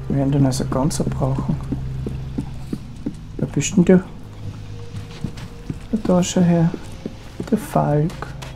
Wir werden den also ganz brauchen. Wer bist denn du? Da schau her. Der Falk.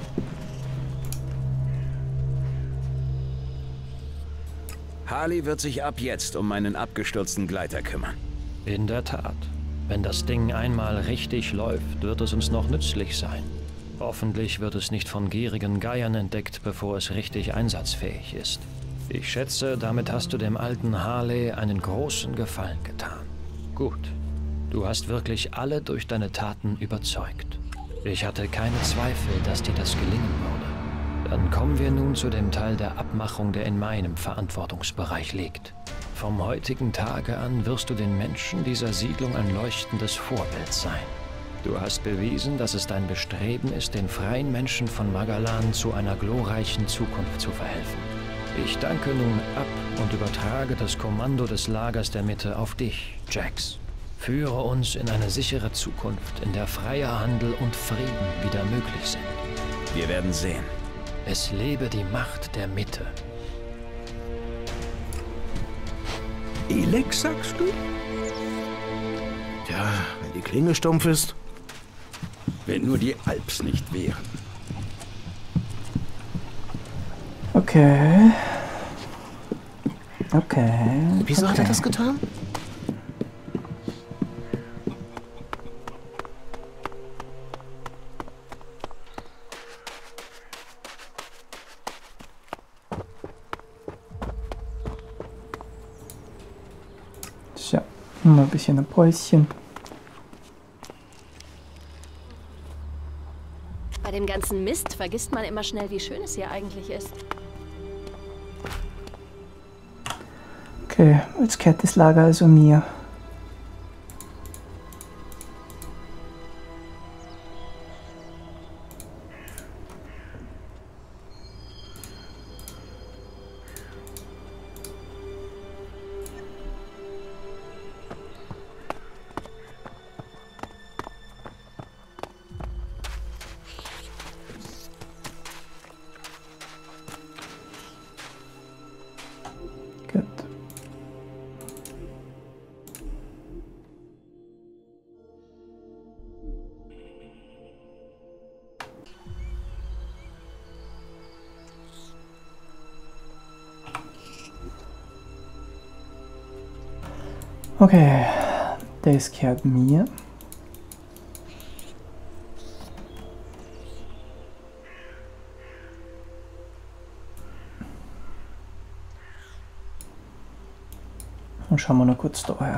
Harley wird sich ab jetzt um meinen abgestürzten Gleiter kümmern. In der Tat. Wenn das Ding einmal richtig läuft, wird es uns noch nützlich sein. Hoffentlich wird es nicht von gierigen Geiern entdeckt, bevor es richtig einsatzfähig ist. Ich schätze, damit hast du dem alten Harley einen großen Gefallen getan. Gut. Du hast wirklich alle durch deine Taten überzeugt. Ich hatte keine Zweifel, dass dir das gelingen würde. Dann kommen wir nun zu dem Teil der Abmachung, der in meinem Verantwortungsbereich liegt. Vom heutigen Tage an wirst du den Menschen dieser Siedlung ein leuchtendes Vorbild sein. Du hast bewiesen, dass es dein Bestreben ist, den freien Menschen von Magalan zu einer glorreichen Zukunft zu verhelfen. Ich danke nun ab und übertrage das Kommando des Lagers der Mitte auf dich, Jax. Führe uns in eine sichere Zukunft, in der freier Handel und Frieden wieder möglich sind. Wir werden sehen. Es lebe die Macht der Mitte. Elex, sagst du? Tja, wenn die Klinge stumpf ist. Wenn nur die Alps nicht wären. Okay. Okay. Wieso hat er das getan? So, mal ein bisschen ein Päuschen. Bei dem ganzen Mist vergisst man immer schnell, wie schön es hier eigentlich ist. Okay, jetzt gehört das Lager also mir. Gut. Okay, das gehört mir. Und schauen wir noch kurz daher.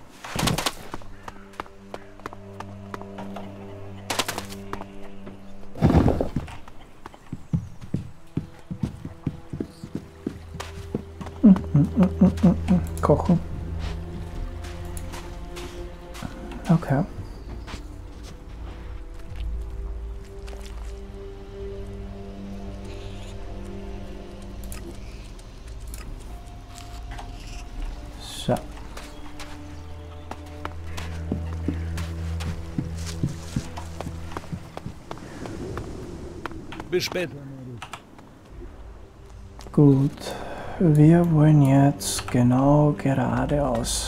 Kochen. Okay. So. Bis später. Gut. Wir wollen jetzt genau geradeaus.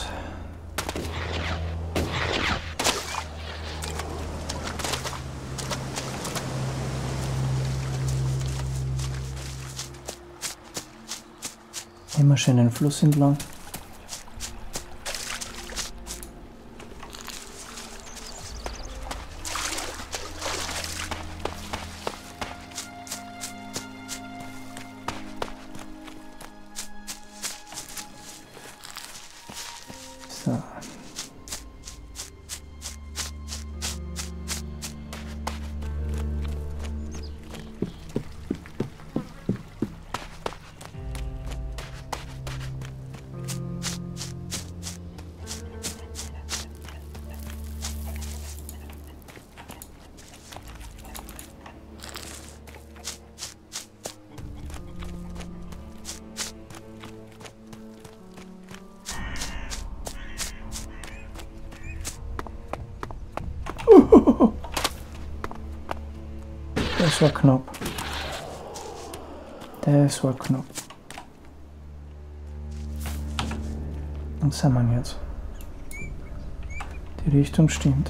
Immer schön den Fluss entlang. So. Das war knapp. Das war knapp. Und sind wir jetzt? Die Richtung stimmt.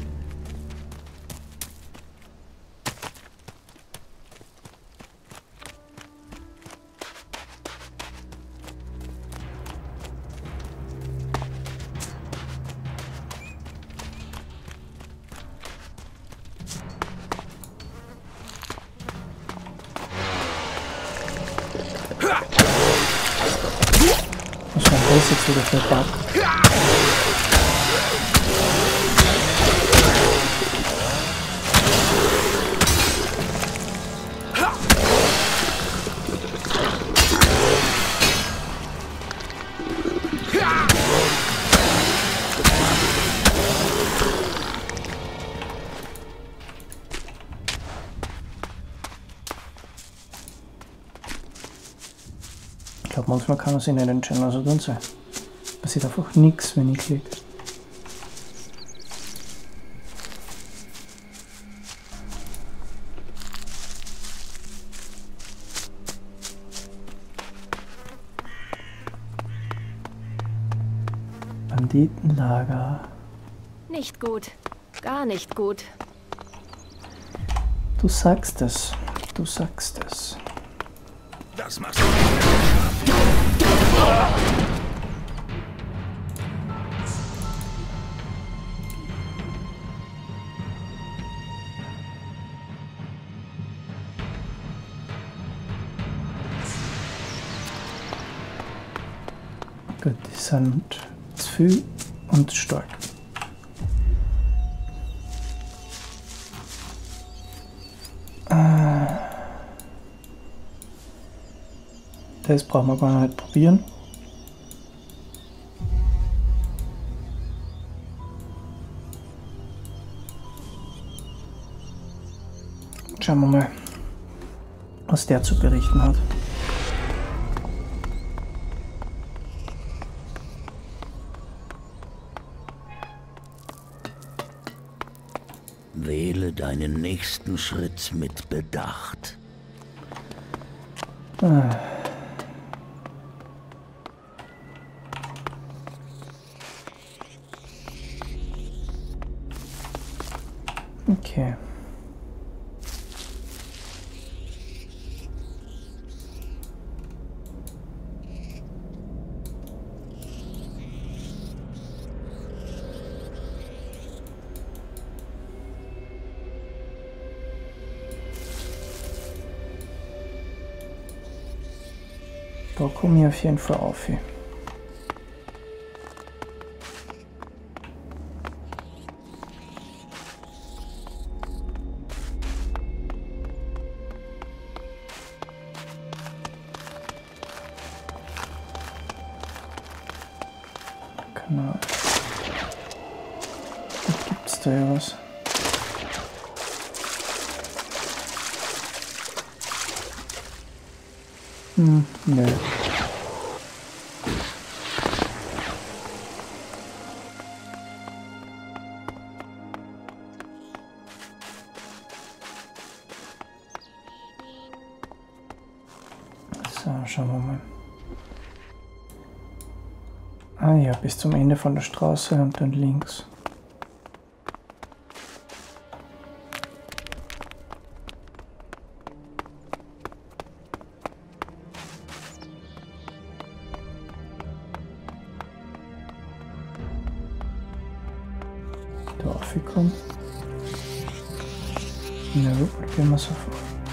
Was war das jetzt wieder für ein Bug? Ich glaube, manchmal kann man sich nicht entscheiden, also tun sie. Passiert einfach nichts, wenn ich klicke. Banditenlager. Nicht gut. Gar nicht gut. Du sagst es. Du sagst es. Das machst du. Gut, die sind zu viel und stark. Das brauchen wir gar nicht probieren. Schauen wir mal, was der zu berichten hat. Wähle deinen nächsten Schritt mit Bedacht. Okay. Da komme ich auf jeden Fall auf. Kanal. Gibt's da ja was? Nö. So, schauen wir mal. Ah ja, bis zum Ende von der Straße und dann links. Da aufgekommen. No, gehen wir sofort.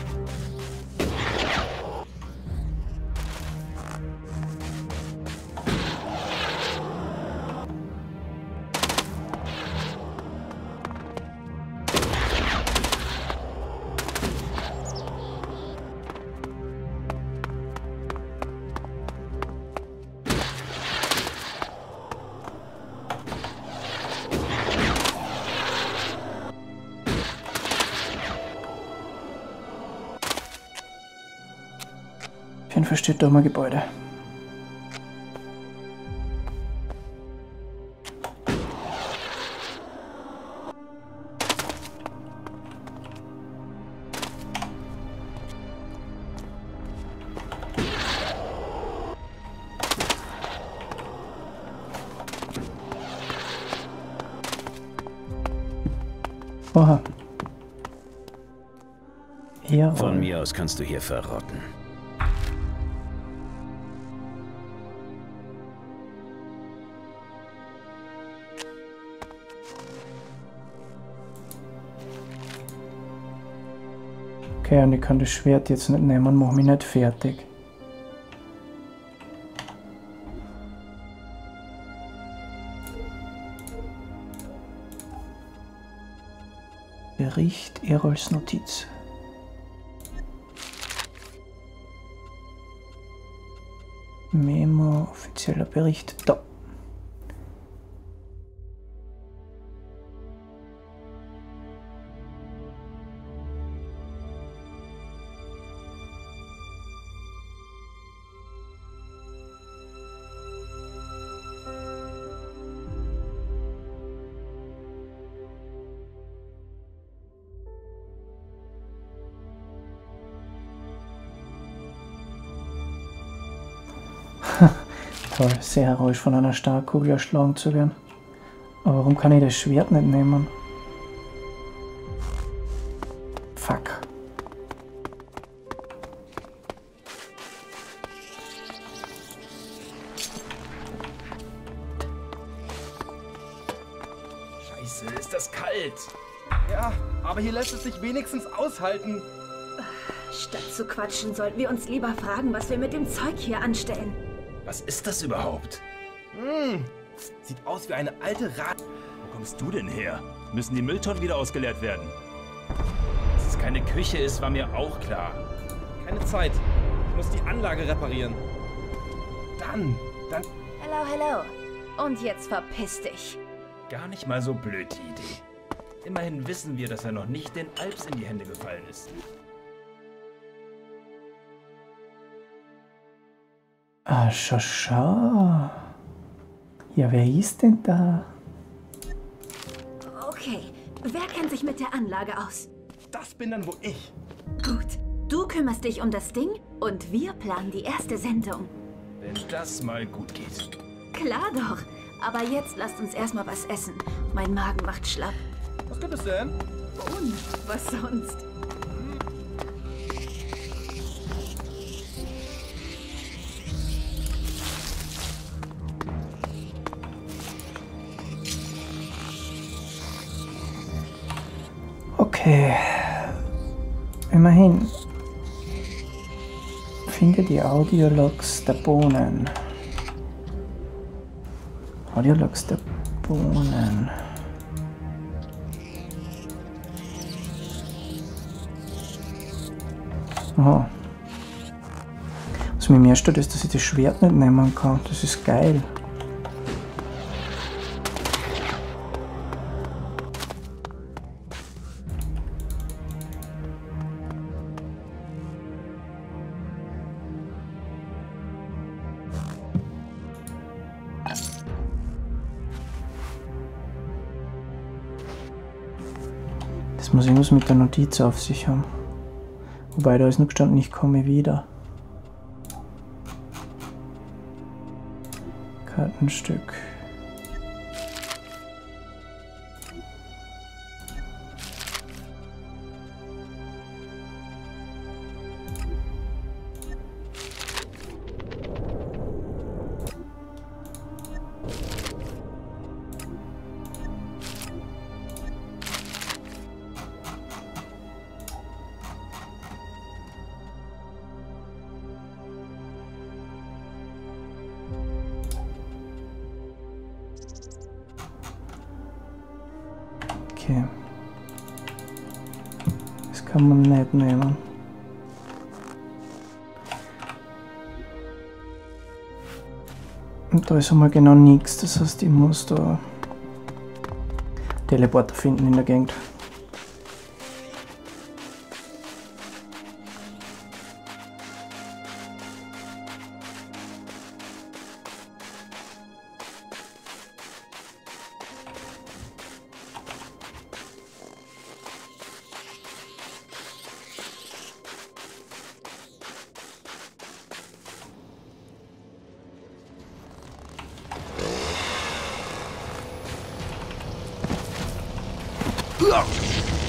Auf jeden Fall steht da mal Gebäude. Oha. Ja. Von mir aus kannst du hier verrotten. Okay, und ich kann das Schwert jetzt nicht nehmen und mach mich nicht fertig. Bericht Erols Notiz. Memo, offizieller Bericht. Da. Toll, sehr heroisch von einer Starkkugel erschlagen zu werden. Aber warum kann ich das Schwert nicht nehmen? Fuck. Scheiße, ist das kalt. Ja, aber hier lässt es sich wenigstens aushalten. Statt zu quatschen, sollten wir uns lieber fragen, was wir mit dem Zeug hier anstellen. Was ist das überhaupt? Sieht aus wie eine alte Rad... Wo kommst du denn her? Müssen die Mülltonnen wieder ausgeleert werden? Dass es keine Küche ist, war mir auch klar. Keine Zeit. Ich muss die Anlage reparieren. Dann... Hello, hello. Und jetzt verpiss dich. Gar nicht mal so blöd, die Idee. Immerhin wissen wir, dass er noch nicht den Alps in die Hände gefallen ist. Ah, schau. Ja, wer ist denn da? Okay, wer kennt sich mit der Anlage aus? Das bin dann wohl ich. Gut, du kümmerst dich um das Ding und wir planen die erste Sendung. Wenn das mal gut geht. Klar doch, aber jetzt lasst uns erstmal was essen. Mein Magen macht schlapp. Was gibt es denn? Und was sonst? Okay. Immerhin. Finde die Audiologs der Bohnen. Audiologs der Bohnen. Oh. Was mir mehr stört, ist, dass ich das Schwert nicht nehmen kann. Das ist geil. Das muss irgendwas mit der Notiz auf sich haben. Wobei, da ist nur gestanden, ich komme wieder. Kartenstück. Okay. Das kann man nicht nehmen. Und da ist einmal genau nichts, das heißt, ich muss da Teleporter finden in der Gegend.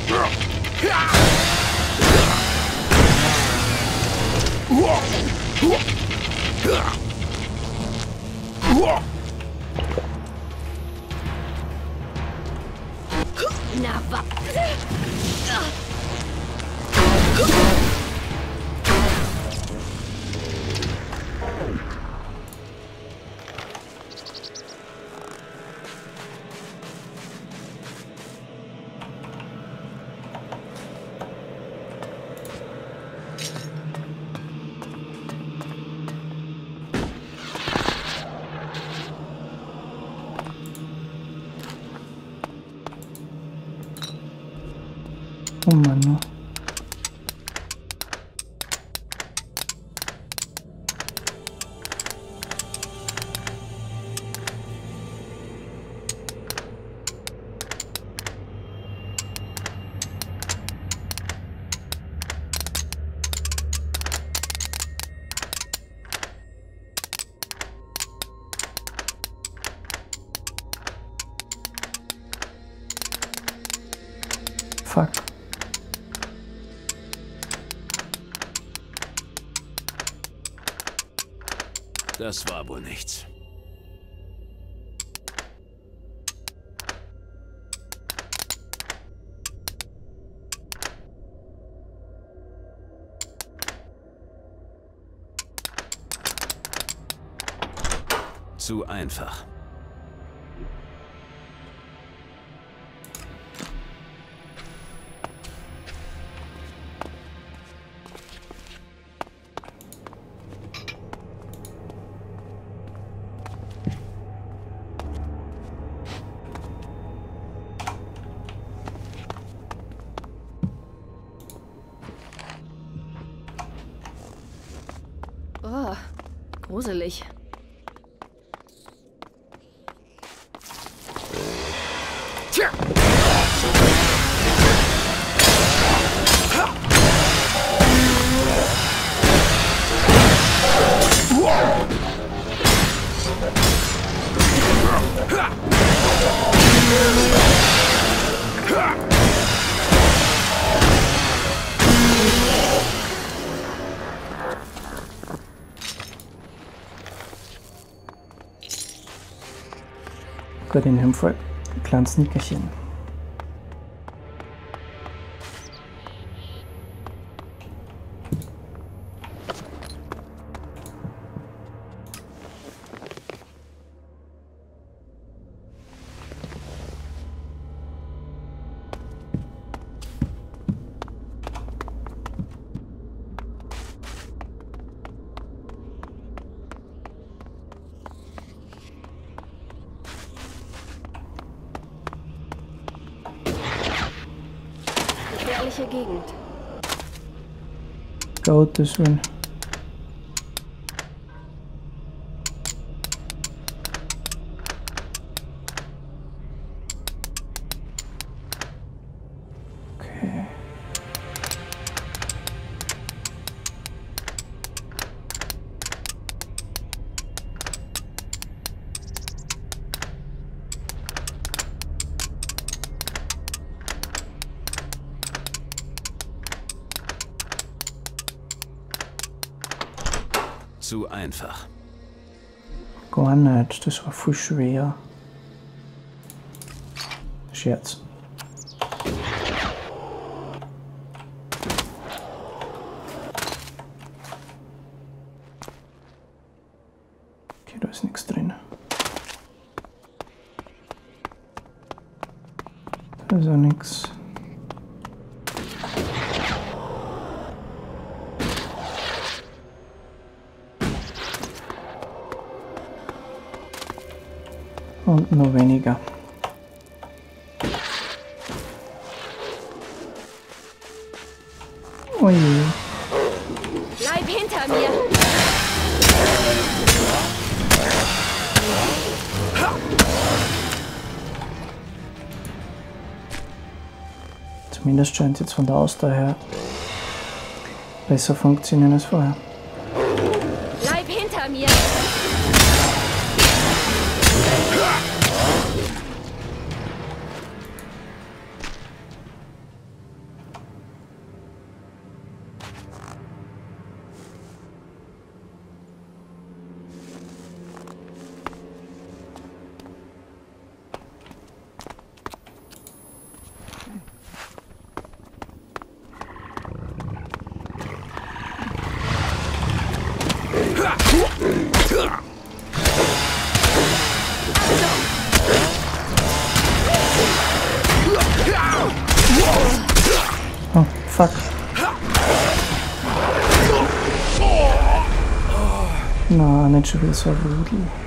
Na, wa... Oh Mann. Fuck. Das war wohl nichts. Zu einfach. Oh, gruselig. Gut, in dem Fall ein kleines Nickerchen. Gefährliche Gegend. Gottes Willen. Okay. Zu einfach. Gar nicht, das war voll schwer. Scherz. Okay, da ist nichts drin. Da ist auch nichts. Und nur weniger. Ui. Bleib hinter mir! Zumindest scheint es jetzt von der Ausdauer her besser funktionieren als vorher. Bleib hinter mir! Oh, fuck. Na, nicht schon wieder so Rudel.